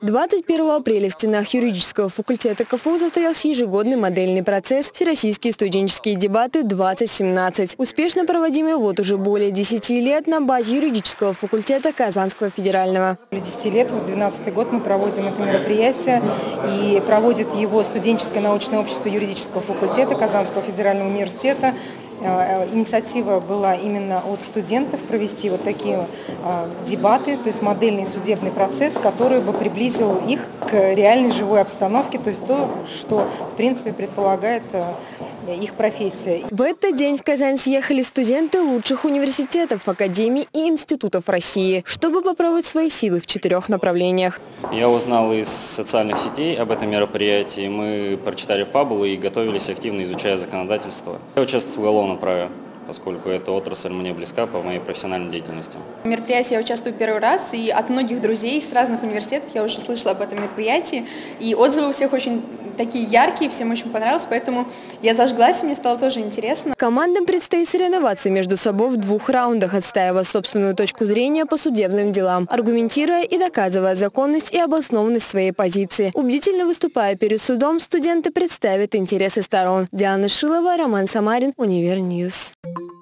21 апреля в стенах юридического факультета КФУ состоялся ежегодный модельный процесс «Всероссийские студенческие дебаты-2017», успешно проводимый вот уже более 10 лет на базе юридического факультета Казанского федерального. 10 лет, вот 12-й год мы проводим это мероприятие, и проводит его студенческое научное общество юридического факультета Казанского федерального университета. Инициатива была именно от студентов провести вот такие дебаты, то есть модельный судебный процесс, который бы приблизил их к реальной живой обстановке, то есть то, что в принципе предполагает их профессия. В этот день в Казань съехали студенты лучших университетов, академий и институтов России, чтобы попробовать свои силы в 4 направлениях. Я узнал из социальных сетей об этом мероприятии, мы прочитали фабулы и готовились активно, изучая законодательство. Я участвую в уголовном праве, поскольку эта отрасль мне близка по моей профессиональной деятельности. В мероприятии я участвую первый раз, и от многих друзей с разных университетов я уже слышала об этом мероприятии, и отзывы у всех очень такие яркие, всем очень понравилось, поэтому я зажглась, и мне стало тоже интересно. Командам предстоит соревноваться между собой в 2 раундах, отстаивая собственную точку зрения по судебным делам, аргументируя и доказывая законность и обоснованность своей позиции. Убедительно выступая перед судом, студенты представят интересы сторон. Диана Шилова, Роман Самарин, Универньюз.